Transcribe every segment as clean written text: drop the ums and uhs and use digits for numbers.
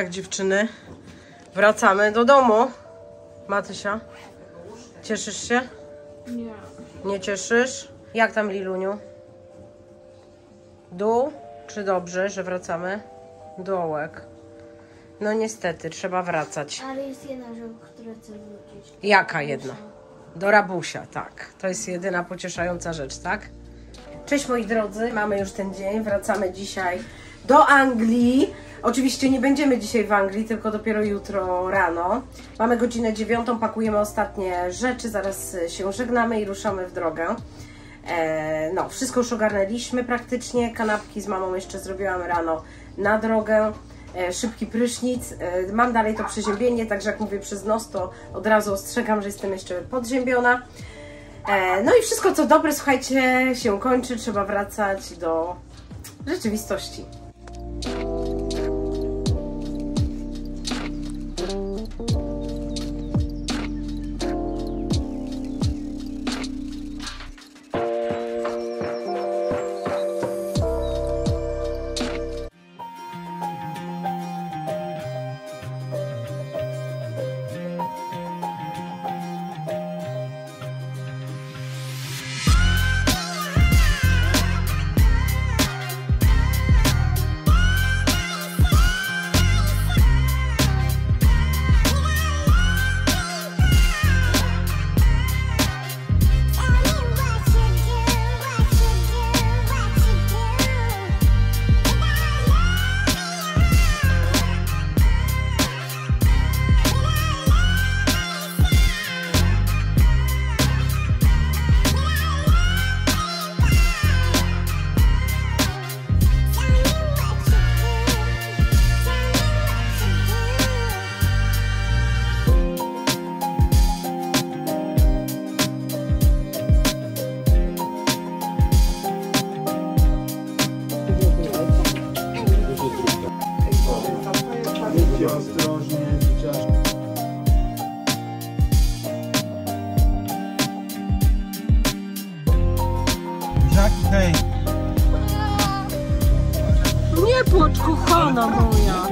Tak, dziewczyny, wracamy do domu. Matysia, cieszysz się? Nie. Nie cieszysz? Jak tam, Liluniu? Dół? Czy dobrze, że wracamy? Dołek. No niestety, trzeba wracać. Ale jest jedna rzecz, która chce wrócić. Jaka jedna? Do rabusia, tak. To jest jedyna pocieszająca rzecz, tak? Cześć moi drodzy, mamy już ten dzień, wracamy dzisiaj do Anglii. Oczywiście nie będziemy dzisiaj w Anglii, tylko dopiero jutro rano. Mamy godzinę 9, pakujemy ostatnie rzeczy, zaraz się żegnamy i ruszamy w drogę. No, wszystko już ogarnęliśmy praktycznie, kanapki z mamą jeszcze zrobiłam rano na drogę. Szybki prysznic. Mam dalej to przeziębienie, także jak mówię przez nos, to od razu ostrzegam, że jestem jeszcze podziębiona. No i wszystko co dobre, słuchajcie, się kończy, trzeba wracać do rzeczywistości. Ostrożnie, chociaż... Buziaki, hej! Nie płacz, kochana moja!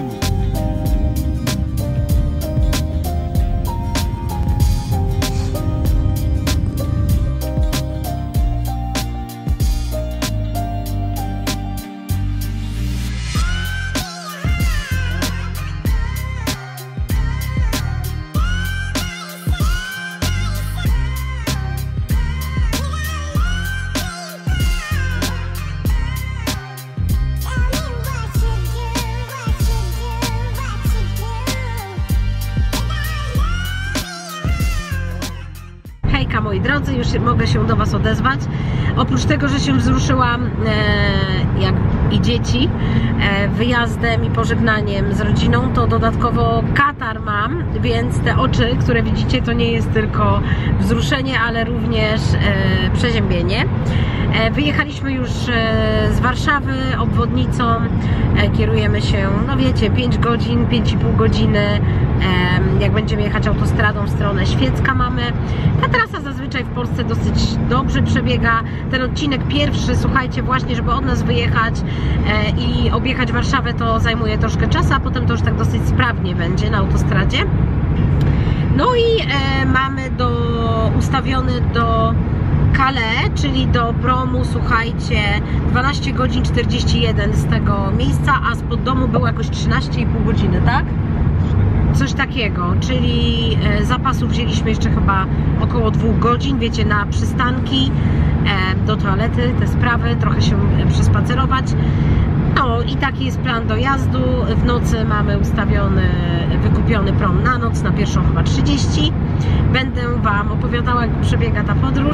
Moi drodzy, już mogę się do Was odezwać. Oprócz tego, że się wzruszyłam, jak i dzieci, wyjazdem i pożegnaniem z rodziną, to dodatkowo katar mam, więc te oczy, które widzicie, to nie jest tylko wzruszenie, ale również przeziębienie. Wyjechaliśmy już z Warszawy obwodnicą, kierujemy się, no wiecie, 5 godzin, 5,5 godziny, jak będziemy jechać autostradą w stronę Świecka mamy. Ta trasa zazwyczaj w Polsce dosyć dobrze przebiega. Ten odcinek pierwszy, słuchajcie, właśnie żeby od nas wyjechać i objechać Warszawę, to zajmuje troszkę czasu, a potem to już tak dosyć sprawnie będzie na autostradzie. No i mamy ustawiony do Calais, czyli do Bromu, słuchajcie, 12 godzin 41 z tego miejsca, a spod domu było jakoś 13,5 godziny, tak? Coś takiego, czyli zapasu wzięliśmy jeszcze chyba około 2 godzin, wiecie, na przystanki, do toalety, te sprawy, trochę się przespacerować. No i taki jest plan dojazdu. W nocy mamy wykupiony prom na noc, na pierwszą chyba 30. Będę Wam opowiadała, jak przebiega ta podróż.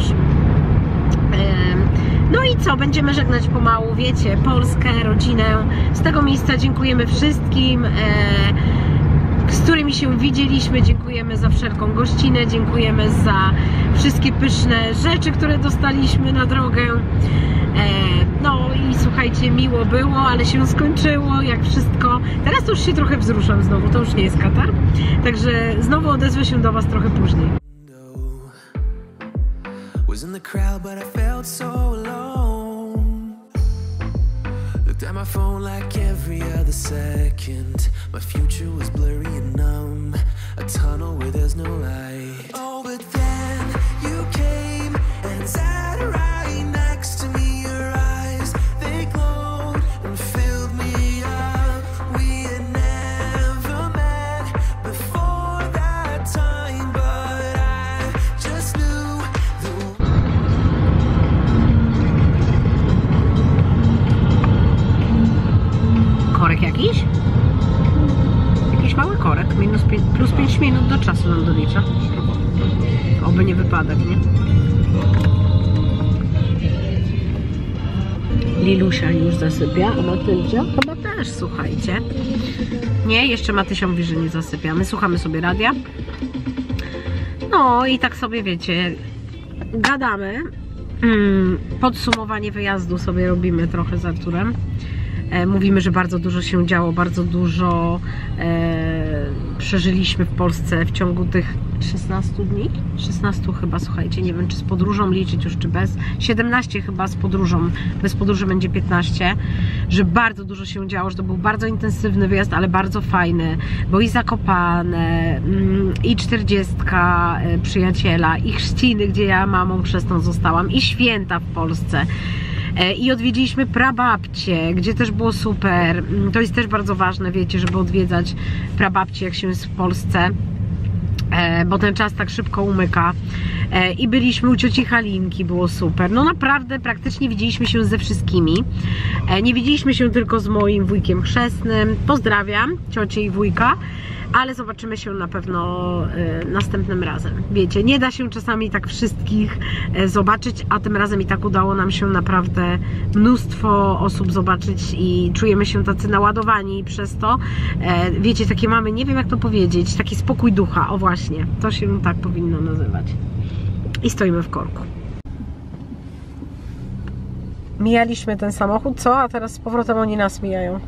No i co, będziemy żegnać pomału, wiecie, Polskę, rodzinę. Z tego miejsca dziękujemy wszystkim, z którymi się widzieliśmy, dziękujemy za wszelką gościnę, dziękujemy za wszystkie pyszne rzeczy, które dostaliśmy na drogę. No i słuchajcie, miło było, ale się skończyło, jak wszystko. Teraz to już się trochę wzruszam znowu, to już nie jest katar. Także znowu odezwę się do Was trochę później. Looked at my phone like every other second. My future was blurry and numb, a tunnel where there's no light. Oh, but then you came and sat right next to me. Your eyes, they glowed and filled me up. We had never met before that time, but I just knew the korek jakiś? Jakiś mały korek, plus 5 minut do czasu nam dolicza. Oby nie wypadek, nie? Lilusia już zasypia, a Matyldzia chyba też, słuchajcie. Nie, jeszcze Matysia mówi, że nie zasypia. My słuchamy sobie radia. No i tak sobie, wiecie, gadamy. Podsumowanie wyjazdu sobie robimy trochę z Arturem. Mówimy, że bardzo dużo się działo, bardzo dużo przeżyliśmy w Polsce w ciągu tych 16 dni? 16 chyba, słuchajcie, nie wiem czy z podróżą liczyć już, czy bez. 17 chyba z podróżą, bez podróży będzie 15, że bardzo dużo się działo, że to był bardzo intensywny wyjazd, ale bardzo fajny, bo i Zakopane, i 40 przyjaciela, i chrzciny, gdzie ja mamą chrzestną zostałam, i święta w Polsce. I odwiedziliśmy prababcie, gdzie też było super. To jest też bardzo ważne, wiecie, żeby odwiedzać prababcie, jak się jest w Polsce, bo ten czas tak szybko umyka. I byliśmy u cioci Halinki, było super. No naprawdę, praktycznie widzieliśmy się ze wszystkimi. Nie widzieliśmy się tylko z moim wujkiem chrzestnym. Pozdrawiam ciocię i wujka, ale zobaczymy się na pewno następnym razem. Wiecie, nie da się czasami tak wszystkich zobaczyć, a tym razem i tak udało nam się naprawdę mnóstwo osób zobaczyć i czujemy się tacy naładowani przez to. Wiecie, takie mamy, nie wiem jak to powiedzieć, taki spokój ducha, o właśnie, to się tak powinno nazywać. I stoimy w korku. Mijaliśmy ten samochód, co? A teraz z powrotem oni nas mijają.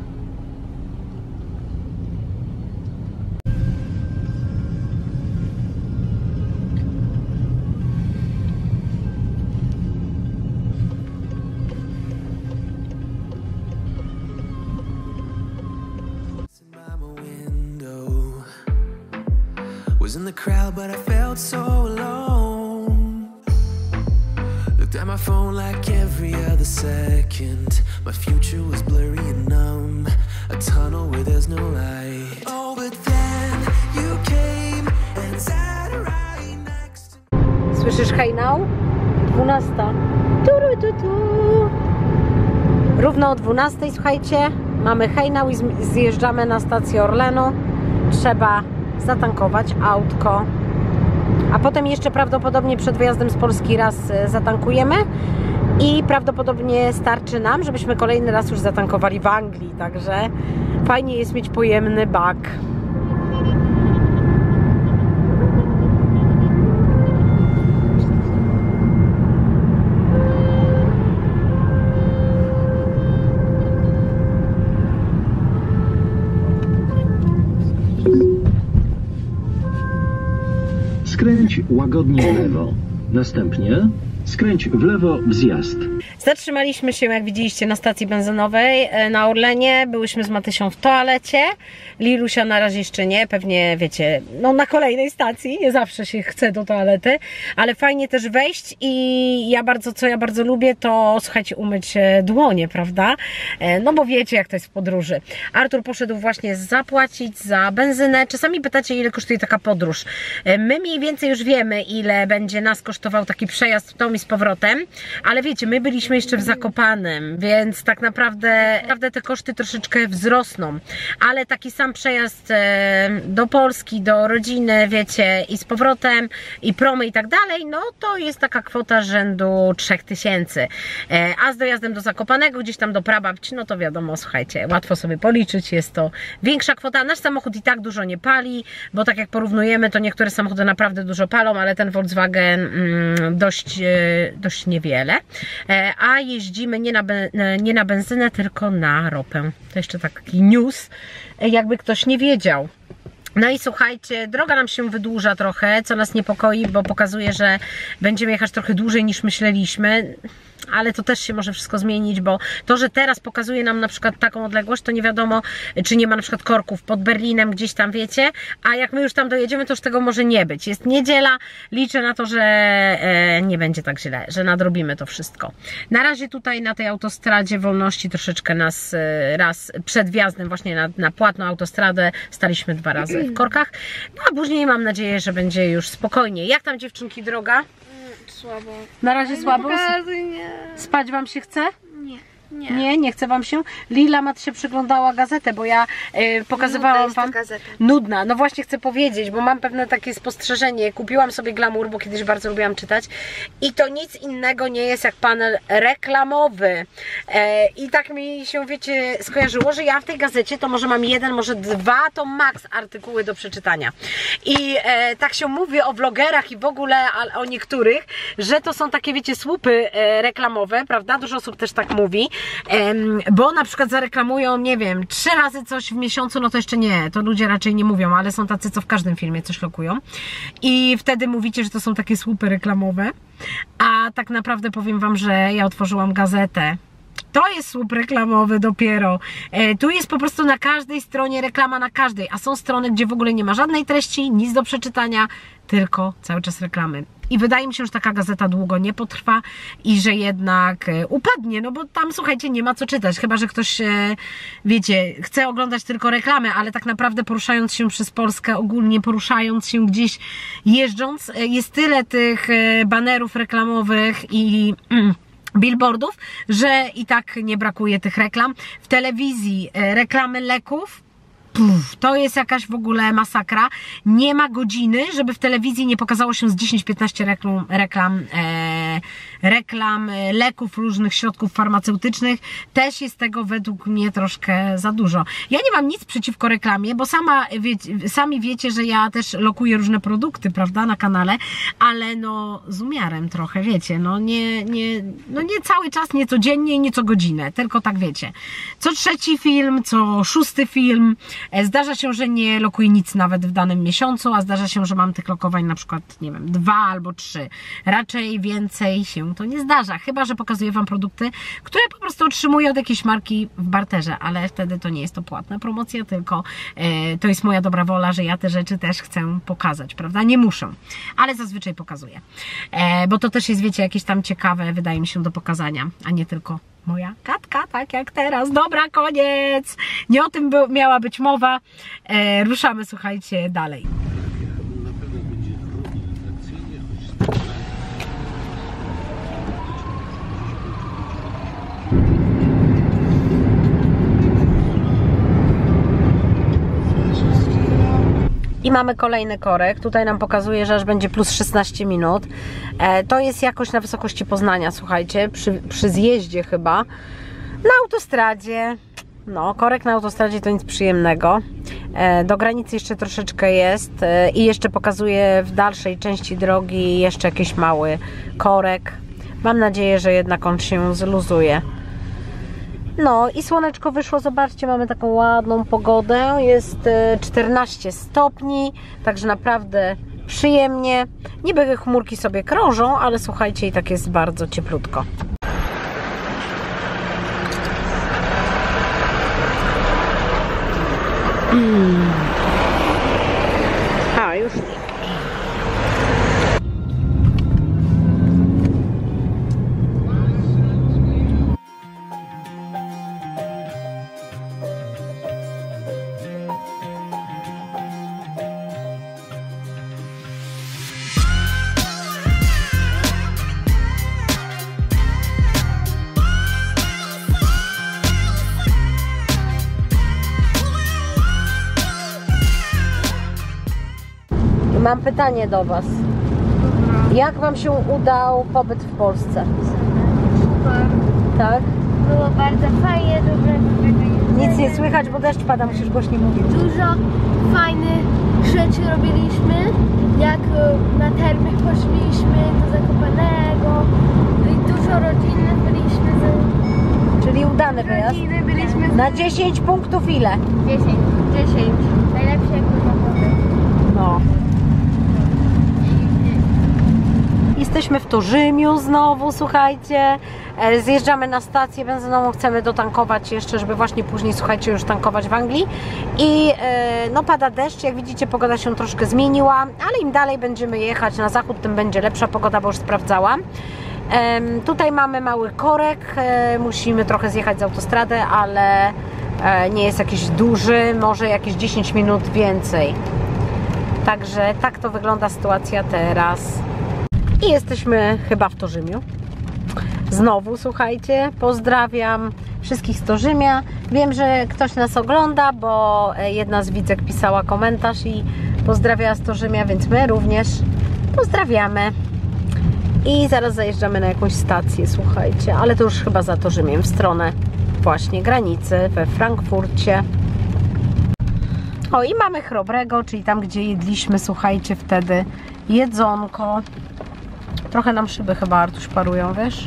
Was in the crowd, but I felt so alone. Looked at my phone like every other second. My future was blurry and numb, a tunnel where there's no light. Oh, but then you came and sat right next to me. Słyszysz hejnał? 12. Równo o 12, słuchajcie, mamy hejnał i zjeżdżamy na stację Orlenu. Trzeba zatankować autko, a potem jeszcze prawdopodobnie przed wyjazdem z Polski raz zatankujemy i prawdopodobnie starczy nam, żebyśmy kolejny raz już zatankowali w Anglii, także fajnie jest mieć pojemny bak. Skręć łagodnie w lewo. Następnie skręć w lewo w zjazd. Zatrzymaliśmy się, jak widzieliście, na stacji benzynowej na Orlenie. Byłyśmy z Matysią w toalecie. Lilusia na razie jeszcze nie, pewnie wiecie, no na kolejnej stacji. Nie zawsze się chce do toalety, ale fajnie też wejść i co ja bardzo lubię, to słuchajcie, umyć dłonie, prawda? No bo wiecie, jak to jest w podróży. Artur poszedł właśnie zapłacić za benzynę. Czasami pytacie, ile kosztuje taka podróż. My mniej więcej już wiemy, ile będzie nas kosztował taki przejazd w tą i z powrotem, ale wiecie, my byliśmy jeszcze w Zakopanem, więc tak naprawdę te koszty troszeczkę wzrosną, ale taki sam przejazd do Polski, do rodziny, wiecie, i z powrotem, i promy i tak dalej, no to jest taka kwota rzędu 3000, a z dojazdem do Zakopanego, gdzieś tam do prababci, no to wiadomo, słuchajcie, łatwo sobie policzyć, jest to większa kwota. Nasz samochód i tak dużo nie pali, bo tak jak porównujemy, to niektóre samochody naprawdę dużo palą, ale ten Volkswagen dość niewiele, a jeździmy nie na benzynę, tylko na ropę. To jeszcze taki news, jakby ktoś nie wiedział. No i słuchajcie, droga nam się wydłuża trochę, co nas niepokoi, bo pokazuje, że będziemy jechać trochę dłużej niż myśleliśmy. ale to też się może wszystko zmienić, bo to, że teraz pokazuje nam na przykład taką odległość, to nie wiadomo, czy nie ma na przykład korków pod Berlinem, gdzieś tam, wiecie, a jak my już tam dojedziemy, to już tego może nie być. Jest niedziela, liczę na to, że nie będzie tak źle, że nadrobimy to wszystko. Na razie tutaj na tej autostradzie wolności troszeczkę nas raz przed wjazdem właśnie na płatną autostradę staliśmy 2 razy w korkach, no a później mam nadzieję, że będzie już spokojnie. Jak tam, dziewczynki, droga? Słabo. Na razie słabo? Nie. Spać wam się chce? Nie. Nie chce wam się? Lila Mat się przyglądała gazetę, bo ja pokazywałam wam... Nudna. No właśnie chcę powiedzieć, bo mam pewne takie spostrzeżenie. Kupiłam sobie Glamour, bo kiedyś bardzo lubiłam czytać i to nic innego nie jest jak panel reklamowy. I tak mi się, wiecie, skojarzyło, że ja w tej gazecie to może mam 1, może 2, to max artykuły do przeczytania. I tak się mówi o vlogerach i w ogóle o niektórych, że to są takie, wiecie, słupy reklamowe, prawda? Dużo osób też tak mówi. Bo na przykład zareklamują, nie wiem, 3 razy coś w miesiącu, no to jeszcze nie, to ludzie raczej nie mówią, ale są tacy, co w każdym filmie coś lokują i wtedy mówicie, że to są takie słupy reklamowe, a tak naprawdę powiem wam, że ja otworzyłam gazetę. To jest słup reklamowy dopiero. Tu jest po prostu na każdej stronie reklama, na każdej, a są strony, gdzie w ogóle nie ma żadnej treści, nic do przeczytania, tylko cały czas reklamy. I wydaje mi się, że taka gazeta długo nie potrwa i że jednak upadnie, no bo tam, słuchajcie, nie ma co czytać, chyba że ktoś, wiecie, chce oglądać tylko reklamy, ale tak naprawdę poruszając się przez Polskę, ogólnie poruszając się gdzieś, jeżdżąc, jest tyle tych banerów reklamowych i billboardów, że i tak nie brakuje tych reklam. W telewizji reklamy leków, to jest jakaś w ogóle masakra. Nie ma godziny, żeby w telewizji nie pokazało się z 10-15 reklam leków, różnych środków farmaceutycznych. Też jest tego według mnie troszkę za dużo. Ja nie mam nic przeciwko reklamie, bo sami wiecie, że ja też lokuję różne produkty, prawda, na kanale, ale no z umiarem trochę, wiecie, no nie cały czas, nie codziennie i nie co godzinę, tylko tak wiecie. Co 3. film, co 6. film. Zdarza się, że nie lokuję nic nawet w danym miesiącu, a zdarza się, że mam tych lokowań na przykład, nie wiem, 2 albo 3. Raczej więcej się to nie zdarza, chyba że pokazuję wam produkty, które po prostu otrzymuję od jakiejś marki w barterze, ale wtedy to nie jest to płatna promocja, tylko to jest moja dobra wola, że ja te rzeczy też chcę pokazać, prawda? Nie muszę, ale zazwyczaj pokazuję, bo to też jest, wiecie, jakieś tam ciekawe, wydaje mi się, do pokazania, a nie tylko moja katka, tak jak teraz. Dobra, koniec! Nie o tym miała być mowa. Ruszamy, słuchajcie, dalej. I mamy kolejny korek. Tutaj nam pokazuje, że aż będzie plus 16 minut. To jest jakoś na wysokości Poznania, słuchajcie, przy zjeździe chyba. Na autostradzie. No, korek na autostradzie to nic przyjemnego. Do granicy jeszcze troszeczkę jest i jeszcze pokazuje w dalszej części drogi jeszcze jakiś mały korek. Mam nadzieję, że jednak on się zluzuje. No i słoneczko wyszło, zobaczcie, mamy taką ładną pogodę, jest 14 stopni, także naprawdę przyjemnie. Niby chmurki sobie krążą, ale słuchajcie, i tak jest bardzo cieplutko. A, już nie. Mam pytanie do was. Jak wam się udał pobyt w Polsce? Super. Tak? Było bardzo fajnie, dużo Nic nie słychać, bo deszcz pada, musisz głośniej mówić. Dużo fajnych rzeczy robiliśmy, jak na termy poszliśmy do Zakopanego i dużo rodzinnych byliśmy. Czyli udany wyjazd. Rodziny byliśmy Na 10 punktów ile? 10. Najlepsze jak można powiedzieć. No. Jesteśmy w Torzymiu znowu, słuchajcie. Zjeżdżamy na stację benzynową, chcemy dotankować jeszcze, żeby właśnie później, słuchajcie, już tankować w Anglii. I no pada deszcz, jak widzicie, pogoda się troszkę zmieniła, ale im dalej będziemy jechać na zachód, tym będzie lepsza pogoda, bo już sprawdzałam. Tutaj mamy mały korek, musimy trochę zjechać z autostrady, ale nie jest jakiś duży, może jakieś 10 minut więcej. Także tak to wygląda sytuacja teraz. I jesteśmy chyba w Torzymiu. Znowu, słuchajcie, pozdrawiam wszystkich z Torzymia. Wiem, że ktoś nas ogląda, bo jedna z widzek pisała komentarz i pozdrawiała z Torzymia, więc my również pozdrawiamy. I zaraz zajeżdżamy na jakąś stację, słuchajcie, ale to już chyba za Torzymiem, w stronę właśnie granicy we Frankfurcie. O, i mamy Chrobrego, czyli tam, gdzie jedliśmy, słuchajcie, wtedy jedzonko. Trochę nam szyby chyba, Artuś, parują, wiesz?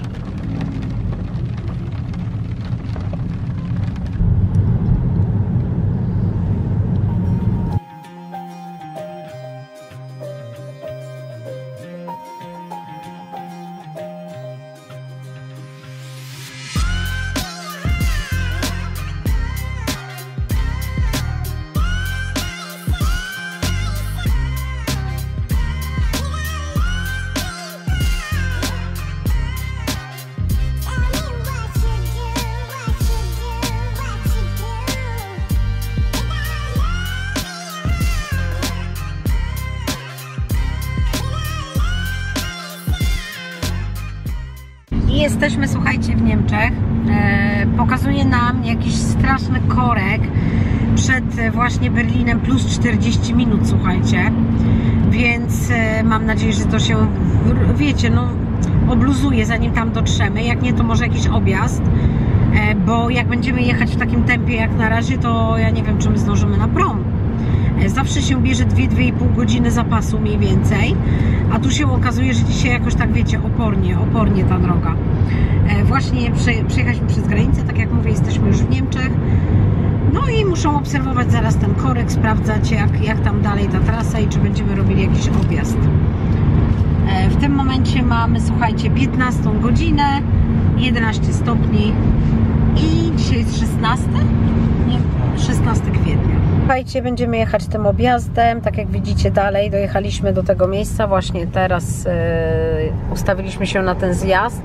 Jesteśmy, słuchajcie, w Niemczech. Pokazuje nam jakiś straszny korek przed właśnie Berlinem, plus 40 minut, słuchajcie. Więc mam nadzieję, że to się, wiecie, no obluzuje, zanim tam dotrzemy. Jak nie, to może jakiś objazd. Bo jak będziemy jechać w takim tempie jak na razie, to ja nie wiem, czy my zdążymy na prom. Zawsze się bierze 2–2,5 godziny zapasu mniej więcej, a tu się okazuje, że dzisiaj jakoś tak, wiecie, opornie ta droga. Właśnie przejechaliśmy przez granicę, tak jak mówię, jesteśmy już w Niemczech. No i muszą obserwować zaraz ten korek, sprawdzać jak tam dalej ta trasa i czy będziemy robili jakiś objazd. W tym momencie mamy, słuchajcie, 15 godzinę, 11 stopni i dzisiaj jest 16? Nie, 16 kwietnia. Słuchajcie, będziemy jechać tym objazdem, tak jak widzicie dalej, dojechaliśmy do tego miejsca, właśnie teraz ustawiliśmy się na ten zjazd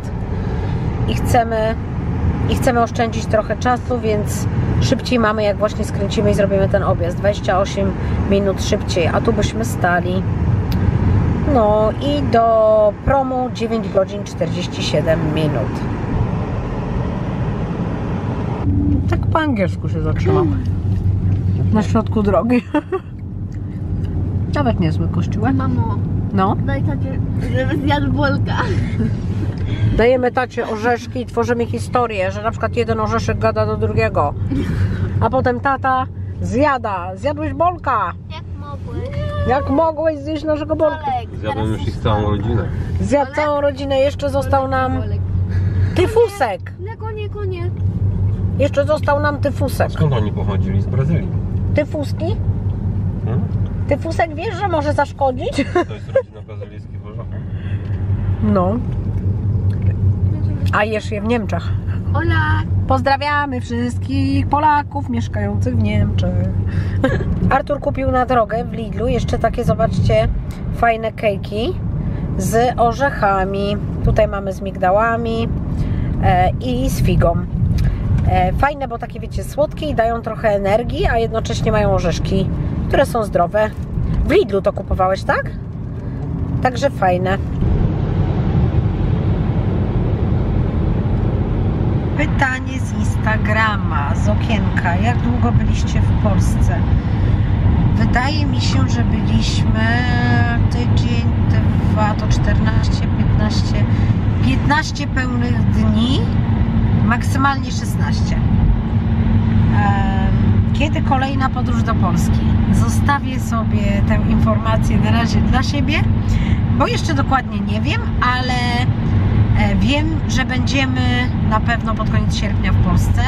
i chcemy oszczędzić trochę czasu, więc szybciej mamy, jak właśnie skręcimy i zrobimy ten objazd, 28 minut szybciej, a tu byśmy stali. No i do promu 9 godzin 47 minut. Tak po angielsku się zatrzymam. Na środku drogi. Nawet niezły kościółek. Mamo, No. daj tacie, żeby zjadł bolka. Dajemy tacie orzeszki i tworzymy historię, że na przykład jeden orzeszek gada do drugiego. A potem tata zjada. Zjadłeś bolka. Jak mogłeś? Jak mogłeś zjeść naszego bolka? Zjadłem już ich całą rodzinę. Zjadł całą rodzinę. Jeszcze został nam tyfusek. Nie, konie. Jeszcze został nam tyfusek. Skąd oni pochodzili? Z Brazylii. Tyfuski? Hmm? Tyfusek, wiesz, że może zaszkodzić? To jest rodzina brazylijskich orzeków. No. A jesz je w Niemczech. Ola! Pozdrawiamy wszystkich Polaków mieszkających w Niemczech. Artur kupił na drogę w Lidlu jeszcze takie, zobaczcie, fajne kejki z orzechami. Tutaj mamy z migdałami i z figą. Fajne, bo takie, wiecie, słodkie i dają trochę energii, a jednocześnie mają orzeszki, które są zdrowe. W Lidlu to kupowałeś, tak? Także fajne. Pytanie z Instagrama, z okienka. Jak długo byliście w Polsce? Wydaje mi się, że byliśmy tydzień, 2 to 14, 15 pełnych dni, maksymalnie 16. Kiedy kolejna podróż do Polski? Zostawię sobie tę informację na razie dla siebie, bo jeszcze dokładnie nie wiem, ale wiem, że będziemy na pewno pod koniec sierpnia w Polsce.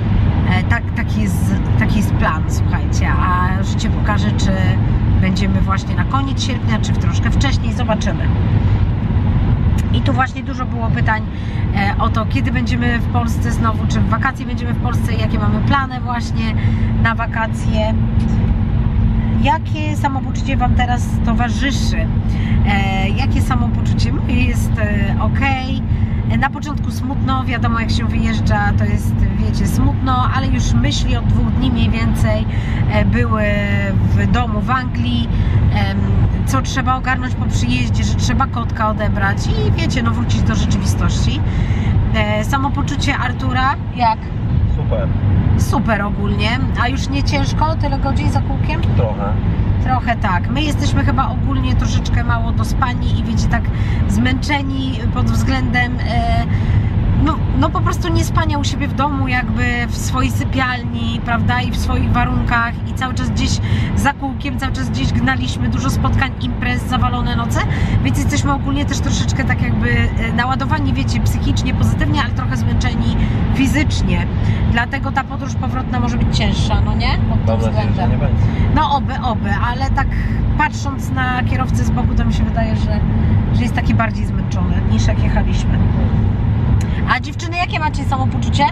Taki jest plan, słuchajcie, a życie pokaże, czy będziemy właśnie na koniec sierpnia, czy troszkę wcześniej, zobaczymy. I tu właśnie dużo było pytań o to, kiedy będziemy w Polsce znowu, czy w wakacje będziemy w Polsce, jakie mamy plany właśnie na wakacje. Jakie samopoczucie Wam teraz towarzyszy? Jakie samopoczucie moje jest ok? Na początku smutno, wiadomo, jak się wyjeżdża, to jest, wiecie, smutno, ale już myśli od 2 dni mniej więcej były w domu w Anglii, co trzeba ogarnąć po przyjeździe, że trzeba kotka odebrać i wiecie, no wrócić do rzeczywistości. Samopoczucie Artura, jak? Super. Super ogólnie, a już nie ciężko, tyle godzin za kółkiem? Trochę. Trochę tak. My jesteśmy chyba ogólnie troszeczkę mało dospani i wiecie, tak zmęczeni pod względem no po prostu nie spania u siebie w domu, jakby w swojej sypialni, prawda, i w swoich warunkach i cały czas gdzieś za kółkiem, cały czas gdzieś gnaliśmy, dużo spotkań, imprez, zawalone noce, więc jesteśmy ogólnie też troszeczkę tak jakby naładowani, wiecie, psychicznie, pozytywnie, ale trochę zmęczeni fizycznie. Dlatego ta podróż powrotna może być cięższa, no nie? Pod tym względem. Nie będzie. No oby, ale tak patrząc na kierowcę z boku, to mi się wydaje, że jest taki bardziej zmęczony niż jak jechaliśmy. A dziewczyny, jakie macie samopoczucie?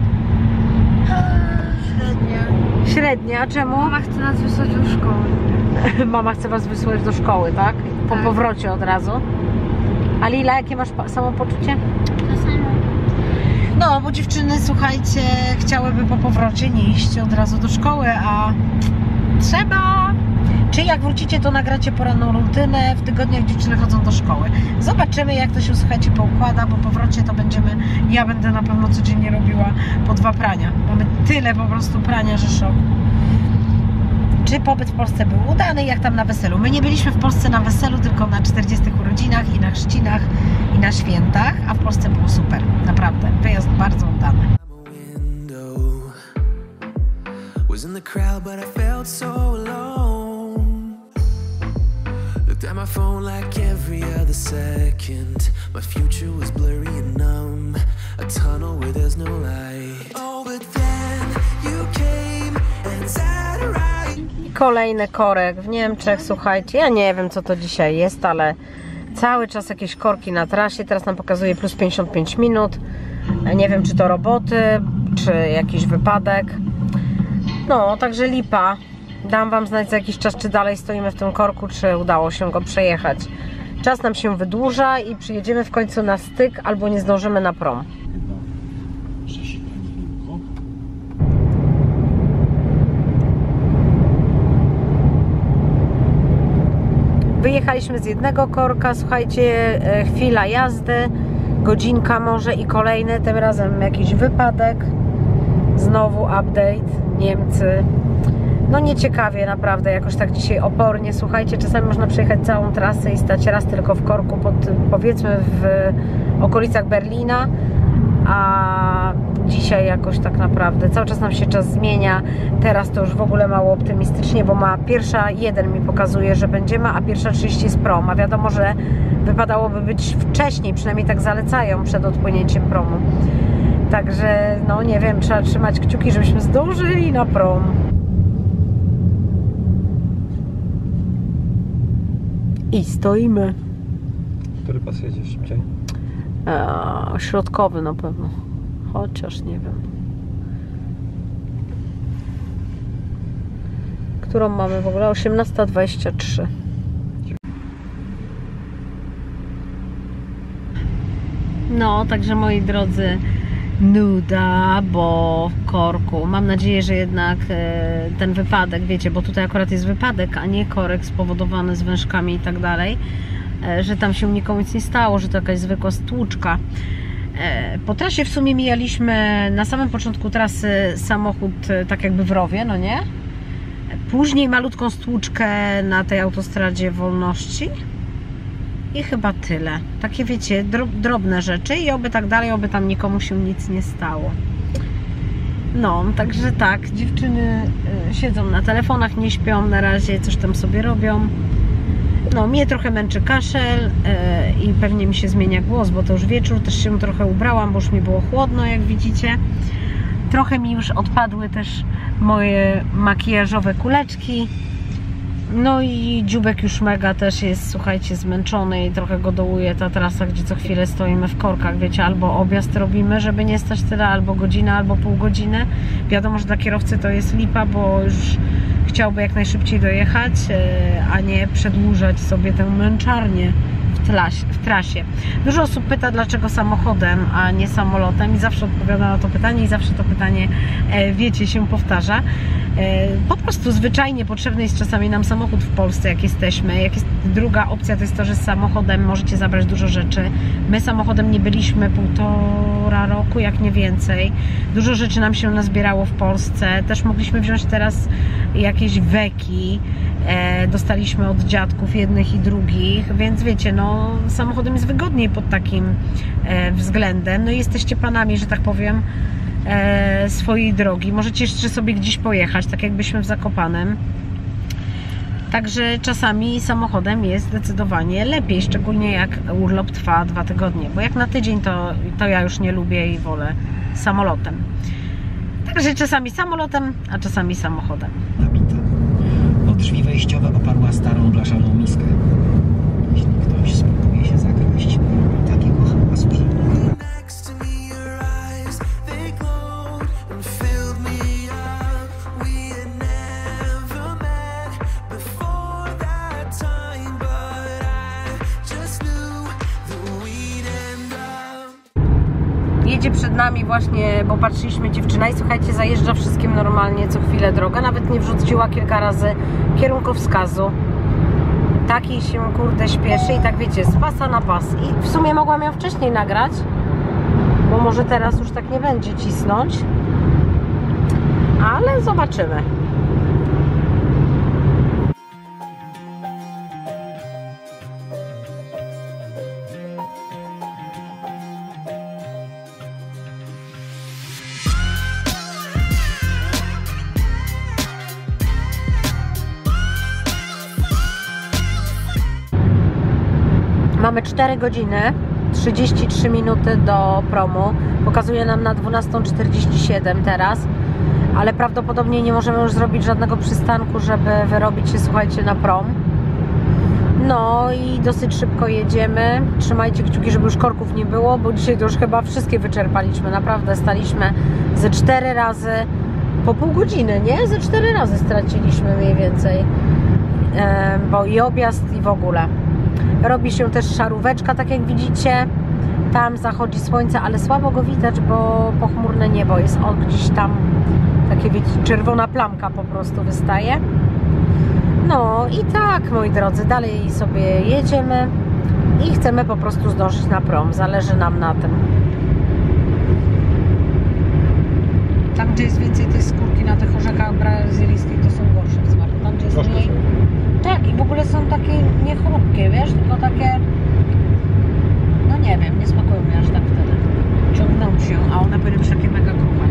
Średnie. Średnie, a czemu? Mama chce nas wysłać do szkoły. Mama chce Was wysłać do szkoły, tak? Po Tak. powrocie od razu. A Lila, jakie masz samopoczucie? To samo. No, bo dziewczyny, słuchajcie, chciałyby po powrocie nie iść od razu do szkoły, a trzeba. Czy jak wrócicie, to nagracie poranną rutynę w tygodniach, dziewczyny chodzą do szkoły. Zobaczymy, jak to się, słuchajcie, poukłada, bo po powrocie to ja będę na pewno codziennie robiła po 2 prania. Mamy tyle po prostu prania, że szok. Czy pobyt w Polsce był udany, jak tam na weselu? My nie byliśmy w Polsce na weselu, tylko na 40 urodzinach i na chrzcinach i na świętach, a w Polsce było super, naprawdę. Wyjazd bardzo udany. Was in the crowd, but I felt so alone. Looked at my phone like every other second. My future was blurry and numb, a tunnel where there's no light. Oh, but then you came and sat right. Kolejny korek w Niemczech, słuchajcie, ja nie wiem, co to dzisiaj jest, ale cały czas jakieś korki na trasie. Teraz nam pokazuje plus 55 minut. Nie wiem, czy to roboty, czy jakiś wypadek. No, także lipa. Dam Wam znać za jakiś czas, czy dalej stoimy w tym korku, czy udało się go przejechać. Czas nam się wydłuża i przyjedziemy w końcu na styk, albo nie zdążymy na prom. Wyjechaliśmy z jednego korka, słuchajcie, chwila jazdy, godzinka może i kolejny, tym razem jakiś wypadek. Znowu update, Niemcy. No nieciekawie naprawdę, jakoś tak dzisiaj opornie. Słuchajcie, czasami można przejechać całą trasę i stać raz tylko w korku, powiedzmy w okolicach Berlina, a dzisiaj jakoś tak naprawdę cały czas nam się czas zmienia. Teraz to już w ogóle mało optymistycznie, bo ma 1:01 mi pokazuje, że będziemy, a 1:30 jest prom, a wiadomo, że wypadałoby być wcześniej, przynajmniej tak zalecają przed odpłynięciem promu. Także, no nie wiem, trzeba trzymać kciuki, żebyśmy zdążyli na prom. I stoimy. Który pas jedzie szybciej? Środkowy na pewno. Chociaż nie wiem. Którą mamy w ogóle? 18:23. No, także moi drodzy, nuda, bo w korku. Mam nadzieję, że jednak ten wypadek, wiecie, bo tutaj akurat jest wypadek, a nie korek spowodowany zwężkami i tak dalej, że tam się nikomu nic nie stało, że to jakaś zwykła stłuczka. Po trasie w sumie mijaliśmy na samym początku trasy samochód tak jakby w rowie, no nie? Później malutką stłuczkę na tej autostradzie wolności. I chyba tyle. Takie, wiecie, drobne rzeczy i oby tak dalej, oby tam nikomu się nic nie stało. No, także tak, dziewczyny siedzą na telefonach, nie śpią na razie, coś tam sobie robią. No, mnie trochę męczy kaszel i pewnie mi się zmienia głos, bo to już wieczór, też się trochę ubrałam, bo już mi było chłodno, jak widzicie. Trochę mi już odpadły też moje makijażowe kuleczki. No i dzióbek już mega też jest, słuchajcie, zmęczony i trochę go dołuje ta trasa, gdzie co chwilę stoimy w korkach, wiecie, albo objazd robimy, żeby nie stać tyle, albo godzinę, albo pół godziny. Wiadomo, że dla kierowcy to jest lipa, bo już chciałby jak najszybciej dojechać, a nie przedłużać sobie tę męczarnię w trasie. Dużo osób pyta, dlaczego samochodem, a nie samolotem, i zawsze odpowiada na to pytanie, i zawsze to pytanie, wiecie, się powtarza. Po prostu zwyczajnie potrzebny jest czasami nam samochód w Polsce, jak jesteśmy. Druga opcja to jest to, że z samochodem możecie zabrać dużo rzeczy. My samochodem nie byliśmy 1,5 roku, jak nie więcej. Dużo rzeczy nam się nazbierało w Polsce. Też mogliśmy wziąć teraz jakieś weki. Dostaliśmy od dziadków jednych i drugich, więc wiecie, no samochodem jest wygodniej pod takim względem. No i jesteście panami, że tak powiem, swojej drogi. Możecie jeszcze sobie gdzieś pojechać, tak jakbyśmy w Zakopanem. Także czasami samochodem jest zdecydowanie lepiej, szczególnie jak urlop trwa 2 tygodnie, bo jak na tydzień to ja już nie lubię i wolę samolotem. Także czasami samolotem, a czasami samochodem. Nabita. O drzwi wejściowe oparła starą blaszaną miskę. Jeśli ktoś spróbuje się zakraść, takiego hałasu, że Next to me, your eyes, they glowed and filled me up. We had never met before that time, but I just knew that we'd end up. Jedzie przed nami właśnie, bo patrzyliśmy, dziewczyna, i słuchajcie, zajeżdża wszystkim normalnie co chwilę droga, nawet nie wrzuciła kilka razy kierunkowskazu. Taki się, kurde, śpieszy i tak wiecie, z pasa na pas. I w sumie mogłam ją wcześniej nagrać, bo może teraz już tak nie będzie cisnąć, ale zobaczymy. Mamy 4 godziny, 33 minuty do promu. Pokazuje nam na 12:47 teraz, ale prawdopodobnie nie możemy już zrobić żadnego przystanku, żeby wyrobić się, słuchajcie, na prom. No i dosyć szybko jedziemy. Trzymajcie kciuki, żeby już korków nie było, bo dzisiaj to już chyba wszystkie wyczerpaliśmy. Naprawdę staliśmy ze 4 razy po pół godziny, nie? Ze 4 razy straciliśmy mniej więcej. Bo i objazd, i w ogóle. Robi się też szaróweczka, tak jak widzicie. Tam zachodzi słońce, ale słabo go widać, bo pochmurne niebo jest. O, gdzieś tam takie, wiecie, czerwona plamka po prostu wystaje. No i tak, moi drodzy, dalej sobie jedziemy i chcemy po prostu zdążyć na prom. Zależy nam na tym. Tam, gdzie jest więcej tej skórki na tych orzechach brazylijskich, to są gorsze w smaku. Tam, gdzie jest mniej... Tak, i w ogóle są takie niechrupkie, wiesz, tylko takie, no nie wiem, nie smakują mi aż tak wtedy. Ciągną się, a one były już takie mega grube.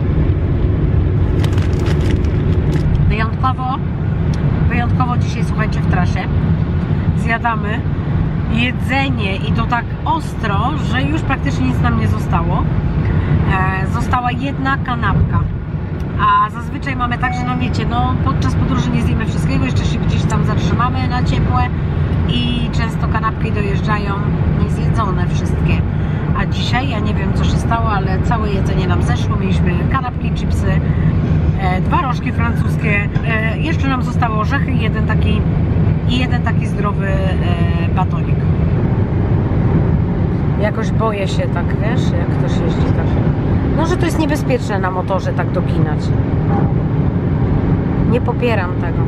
Wyjątkowo dzisiaj, słuchajcie, w trasie zjadamy jedzenie i to tak ostro, że już praktycznie nic nam nie zostało. Została jedna kanapka. A zazwyczaj mamy tak, że no wiecie, no podczas podróży nie zjemy wszystkiego, jeszcze się gdzieś tam zatrzymamy na ciepłe i często kanapki dojeżdżają niezjedzone wszystkie. A dzisiaj, ja nie wiem co się stało, ale całe jedzenie nam zeszło. Mieliśmy kanapki, chipsy, 2 rożki francuskie, jeszcze nam zostały orzechy i jeden taki zdrowy batonik. Jakoś boję się tak, wiesz, jak ktoś jeździ tak. No, że to jest niebezpieczne na motorze tak doginać. Nie popieram tego.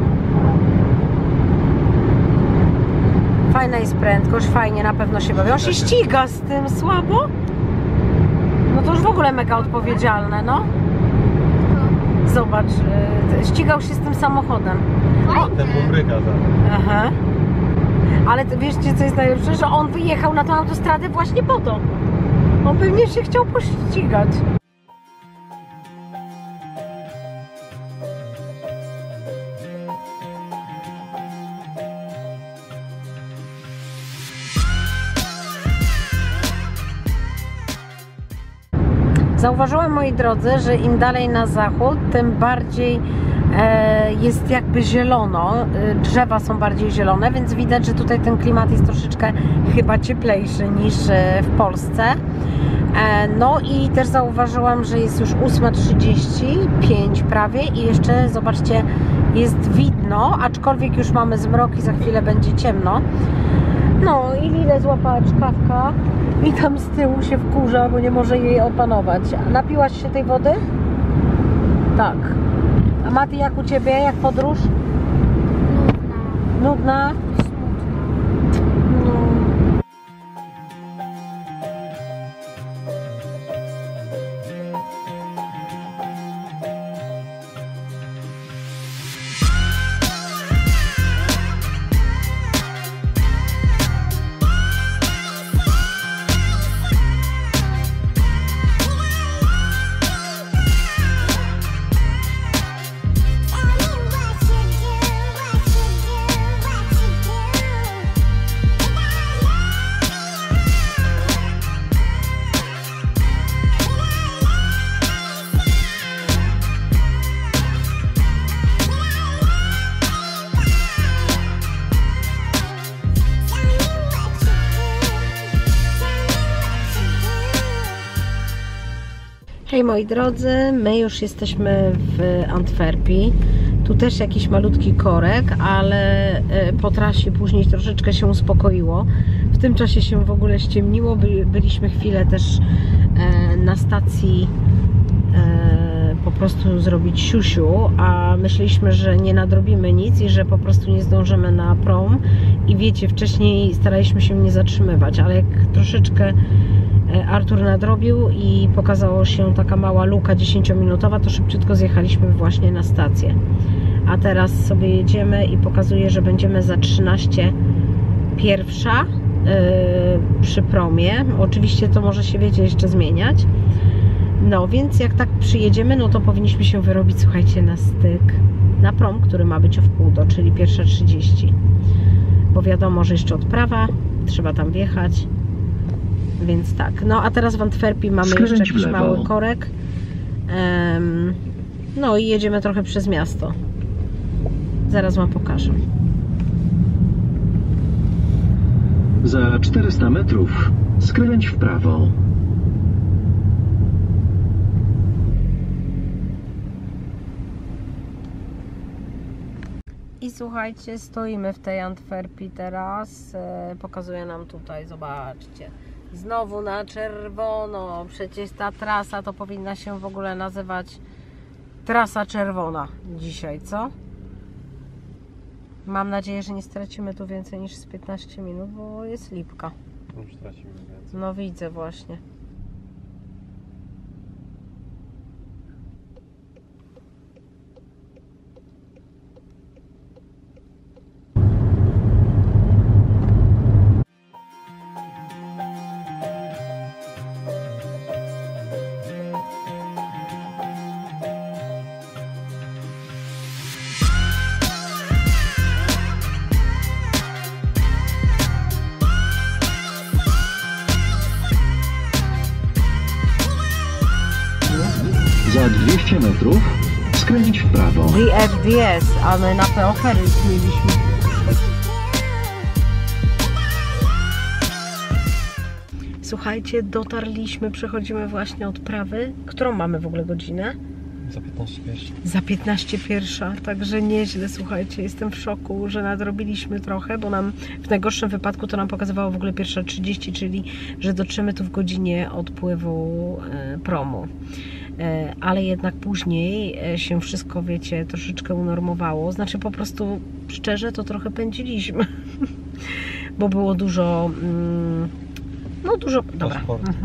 Fajna jest prędkość, fajnie, na pewno się bawi. On się ściga z tym słabo? No to już w ogóle mega odpowiedzialne, no. Zobacz, ścigał się z tym samochodem. Ten bumryka tam. Aha. Ale wiecie, co jest najlepsze? Że on wyjechał na tą autostradę właśnie po to. On pewnie się chciał pościgać. Zauważyłam, moi drodzy, że im dalej na zachód, tym bardziej jest jakby zielono, drzewa są bardziej zielone, więc widać, że tutaj ten klimat jest troszeczkę chyba cieplejszy niż w Polsce. No i też zauważyłam, że jest już 8:35 prawie i jeszcze, zobaczcie, jest widno, aczkolwiek już mamy zmrok i za chwilę będzie ciemno. No i Lilę złapała czkawka i tam z tyłu się wkurza, bo nie może jej opanować. Napiłaś się tej wody? Tak. A Mati, jak u Ciebie? Jak podróż? Nudna? No. Hej moi drodzy, my już jesteśmy w Antwerpii. Tu też jakiś malutki korek, ale po trasie później troszeczkę się uspokoiło. W tym czasie się w ogóle ściemniło. Byliśmy chwilę też na stacji po prostu zrobić siusiu, a myśleliśmy, że nie nadrobimy nic i że po prostu nie zdążymy na prom. I wiecie, wcześniej staraliśmy się nie zatrzymywać, ale jak troszeczkę Artur nadrobił i pokazało się taka mała luka 10-minutowa, to szybciutko zjechaliśmy właśnie na stację. A teraz sobie jedziemy i pokazuję, że będziemy za 13:01 przy promie. Oczywiście to może się, wiecie, jeszcze zmieniać. No więc jak tak przyjedziemy, no to powinniśmy się wyrobić, słuchajcie, na styk, na prom, który ma być o 12:30, czyli 1:30. Bo wiadomo, że jeszcze odprawa, trzeba tam wjechać. Więc tak, no a teraz w Antwerpii mamy jeszcze jakiś mały korek. No i jedziemy trochę przez miasto. Zaraz wam pokażę. Za 400 metrów skręć w prawo. I słuchajcie, stoimy w tej Antwerpii teraz. Pokazuję nam tutaj, zobaczcie. Znowu na czerwono. Przecież ta trasa to powinna się w ogóle nazywać Trasa Czerwona dzisiaj, co? Mam nadzieję, że nie stracimy tu więcej niż z 15 minut, bo jest lipka. Już stracimy więcej. No widzę właśnie. Za 200 metrów skręć w prawo. DFDS, a my na Peofery mieliśmy. Słuchajcie, dotarliśmy, przechodzimy właśnie odprawy. Którą mamy w ogóle godzinę? Za 15:01. Za 15:01, także nieźle, słuchajcie, jestem w szoku, że nadrobiliśmy trochę, bo nam w najgorszym wypadku to nam pokazywało w ogóle 1:30, czyli że dotrzemy tu w godzinie odpływu promu. Ale jednak później się wszystko, wiecie, troszeczkę unormowało. Znaczy po prostu, szczerze, to trochę pędziliśmy, bo było dużo, no dużo, dobra.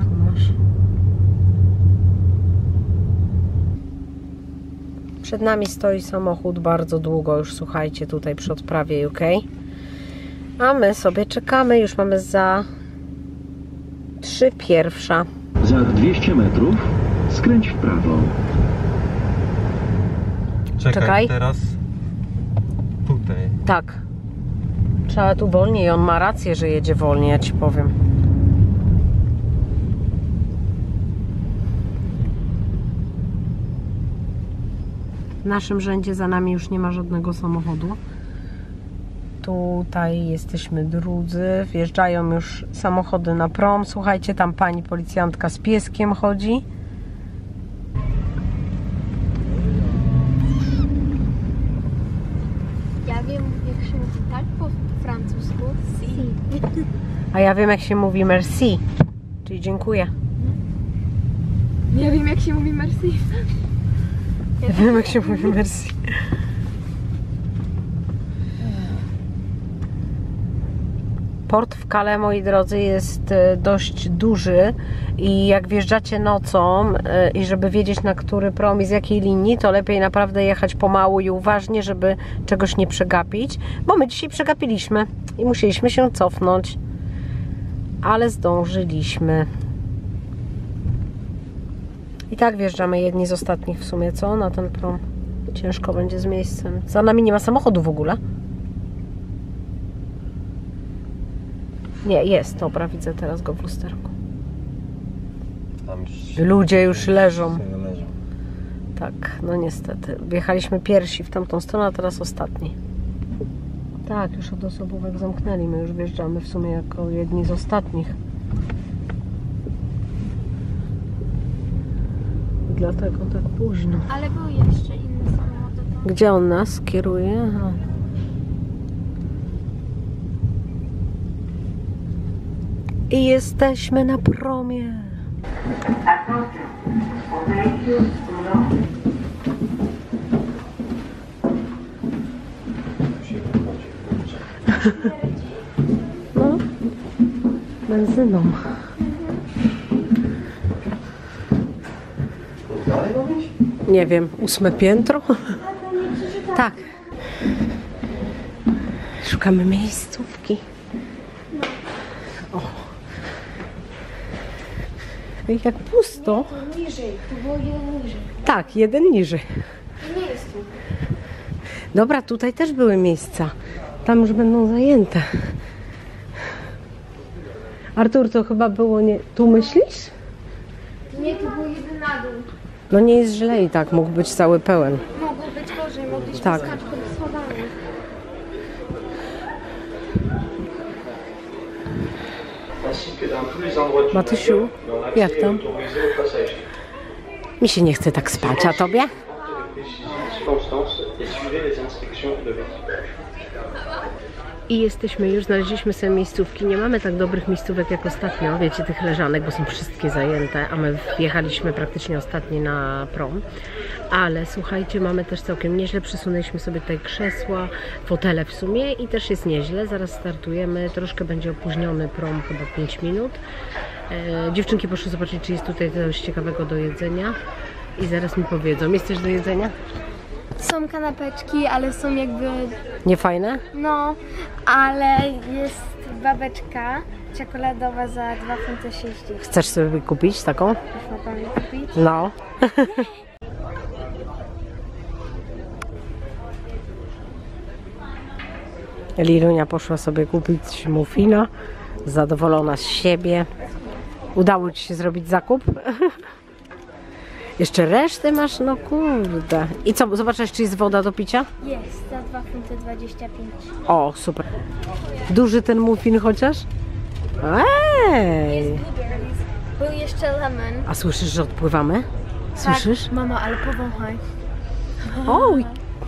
Przed nami stoi samochód bardzo długo już, słuchajcie, tutaj przy odprawie UK. A my sobie czekamy, już mamy za 3:01. Za 200 metrów skręć w prawo. Czekaj. Teraz tutaj. Tak. Trzeba tu wolniej, on ma rację, że jedzie wolniej, ja ci powiem. W naszym rzędzie za nami już nie ma żadnego samochodu. Tutaj jesteśmy drudzy, wjeżdżają już samochody na prom. Słuchajcie, tam pani policjantka z pieskiem chodzi. Ja wiem, jak się mówi tak po francusku. Si. A ja wiem, jak się mówi merci, czyli dziękuję. Ja wiem, jak się mówi merci. Ja wiem, jak się mówi merci. Port w Calais, moi drodzy, jest dość duży i jak wjeżdżacie nocą i żeby wiedzieć, na który prom i z jakiej linii, to lepiej naprawdę jechać pomału i uważnie, żeby czegoś nie przegapić, bo my dzisiaj przegapiliśmy i musieliśmy się cofnąć, ale zdążyliśmy. I tak wjeżdżamy jedni z ostatnich w sumie, co? Na ten prom. Ciężko będzie z miejscem. Za nami nie ma samochodu w ogóle. Nie, jest, dobra, widzę teraz go w lusterku. Tam już Ludzie już leżą. leżą. Tak, no niestety. Wjechaliśmy pierwsi w tamtą stronę, a teraz ostatni. Tak, już od osobówek zamknęli. My już wjeżdżamy w sumie jako jedni z ostatnich. I dlatego tak późno. Ale był jeszcze inny samochód. Gdzie on nas kieruje? Aha. I jesteśmy na promie. No, benzyną. Nie wiem, 8 piętro? Tak. Szukamy miejscówki. O. Jak pusto. Niżej, tu było jeden niżej. Tak, jeden niżej. To nie jest tu. Dobra, tutaj też były miejsca. Tam już będą zajęte. Artur, to chyba było nie... Tu myślisz? Nie, tu był jeden na dół. No nie jest źle i tak, mógł być cały pełen. Mogło być gorzej, mogliśmy Tak. skać pod schodami. Matysiu, jak tam? Mi się nie chce tak spać, a tobie? I jesteśmy już, znaleźliśmy sobie miejscówki. Nie mamy tak dobrych miejscówek jak ostatnio, wiecie, tych leżanek, bo są wszystkie zajęte, a my wjechaliśmy praktycznie ostatni na prom. Ale słuchajcie, mamy też całkiem nieźle, przysunęliśmy sobie tutaj krzesła, fotele w sumie i też jest nieźle. Zaraz startujemy, troszkę będzie opóźniony prom, chyba 5 minut. Dziewczynki poszły zobaczyć, czy jest tutaj coś ciekawego do jedzenia i zaraz mi powiedzą. Jest coś do jedzenia? Są kanapeczki, ale są jakby... Nie fajne? No, ale jest babeczka czekoladowa za 2,60 F. Chcesz sobie kupić taką? Można pan kupić? No. Lilunia poszła sobie kupić muffina, zadowolona z siebie. Udało ci się zrobić zakup? Jeszcze resztę masz? No kurde. I co, zobaczysz, czy jest woda do picia? Jest, za 2,25 F. O, super. Duży ten muffin chociaż? Ej! Był jeszcze lemon. A słyszysz, że odpływamy? Słyszysz? Tak, mama, ale powąchaj. Oj!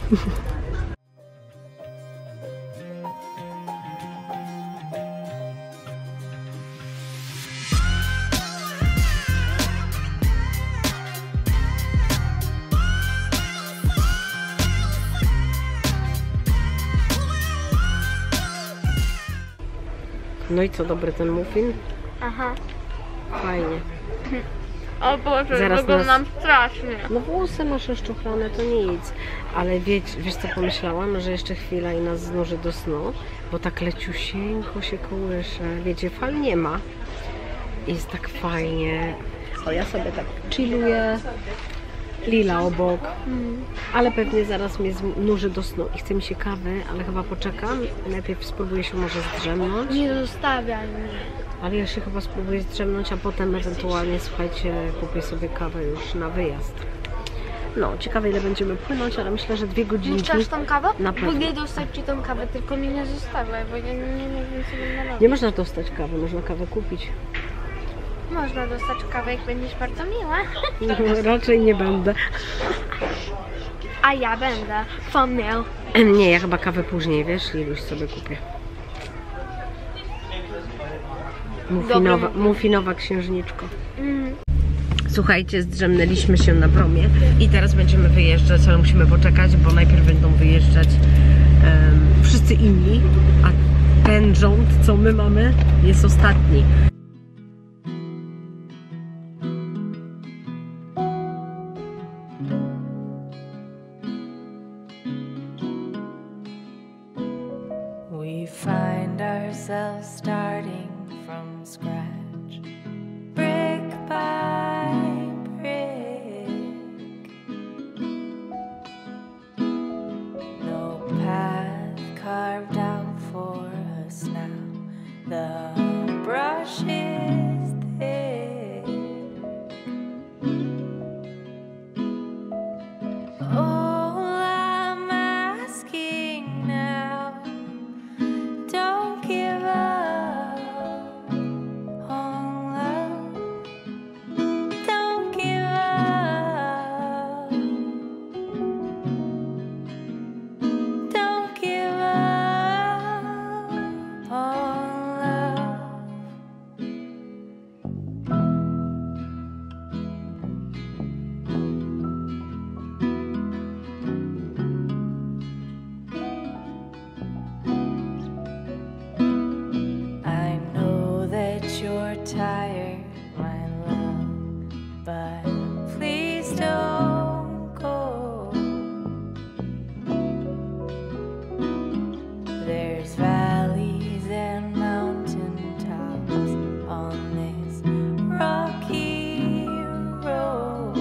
No i co, dobry ten muffin? Aha. Fajnie. O Boże, Zaraz wyglądam nas- strasznie. No włosy masz szczuchlane, to nic. Ale wiesz co pomyślałam? Że jeszcze chwila i nas znuży do snu, bo tak leciusieńko się kołysze. Wiecie, fal nie ma. Jest tak fajnie. O, ja sobie tak chilluję. Lila obok. Ale pewnie zaraz mnie znuży do snu i chce mi się kawy, ale chyba poczekam. Najpierw spróbuję się może zdrzemnąć. Nie zostawiaj mnie. Ale ja się chyba spróbuję zdrzemnąć, a potem ewentualnie, słuchajcie, kupię sobie kawę już na wyjazd. No, ciekawe ile będziemy płynąć, ale myślę, że 2 godzinki. Chcesz tą kawę? Na pewno. Mogę dostać ci tą kawę, tylko mi nie zostawiaj, bo ja nie wiem sobie nalewać. Nie można dostać kawy, można kawę kupić. Można dostać kawę, jak będziesz bardzo miła. No, raczej nie będę. A ja będę. Thumbnail. Nie, ja chyba kawę później, wiesz, Liluś sobie kupię. Muffinowa księżniczko. Słuchajcie, zdrzemnęliśmy się na promie i teraz będziemy wyjeżdżać, ale musimy poczekać, bo najpierw będą wyjeżdżać wszyscy inni, a ten rząd, co my mamy, jest ostatni. We find ourselves starting from scratch, brick by brick. No path carved out for us now. The brush is thick. All I'm asking now, don't give up on love. Don't give up. Don't give up on love. I know that you're tired, my love, but please don't go. There's valleys and mountain tops on this rocky road.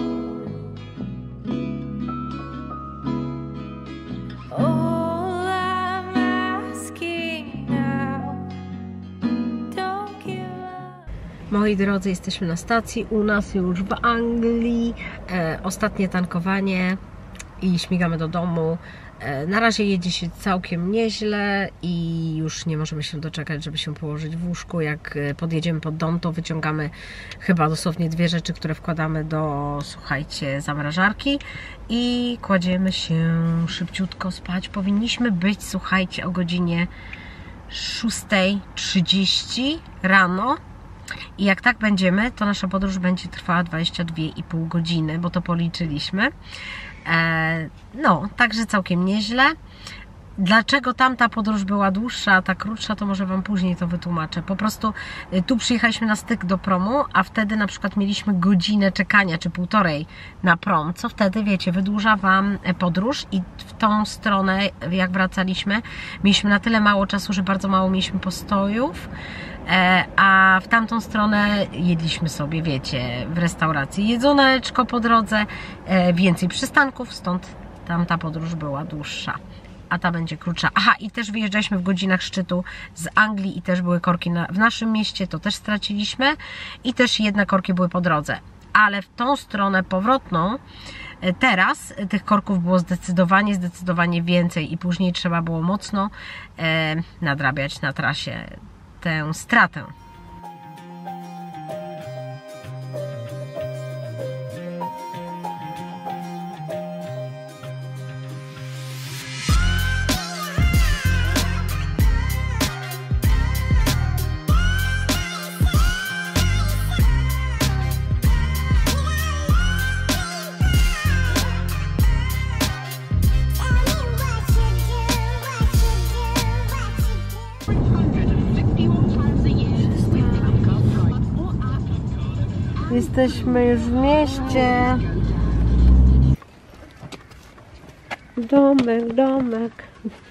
All I'm asking now, don't give up. Moi drodzy, jesteśmy na stacji, u nas już w Anglii. Ostatnie tankowanie i śmigamy do domu. Na razie jedzie się całkiem nieźle i już nie możemy się doczekać, żeby się położyć w łóżku. Jak podjedziemy pod dom, to wyciągamy chyba dosłownie 2 rzeczy, które wkładamy do, słuchajcie, zamrażarki i kładziemy się szybciutko spać. Powinniśmy być, słuchajcie, o godzinie 6:30 rano. I jak tak będziemy, to nasza podróż będzie trwała 22,5 godziny, bo to policzyliśmy. No, także całkiem nieźle. Dlaczego tamta podróż była dłuższa, a ta krótsza, to może Wam później to wytłumaczę. Po prostu tu przyjechaliśmy na styk do promu, a wtedy na przykład mieliśmy godzinę czekania, czy 1,5 na prom, co wtedy, wiecie, wydłuża Wam podróż i w tą stronę, jak wracaliśmy, mieliśmy na tyle mało czasu, że bardzo mało mieliśmy postojów, a w tamtą stronę jedliśmy sobie, wiecie, w restauracji jedzoneczko po drodze, więcej przystanków, stąd tamta podróż była dłuższa, a ta będzie krótsza. Aha, i też wyjeżdżaliśmy w godzinach szczytu z Anglii i też były korki w naszym mieście, to też straciliśmy i też jedne korki były po drodze, ale w tą stronę powrotną teraz tych korków było zdecydowanie więcej i później trzeba było mocno nadrabiać na trasie tę stratę. Jesteśmy już w mieście. Domek.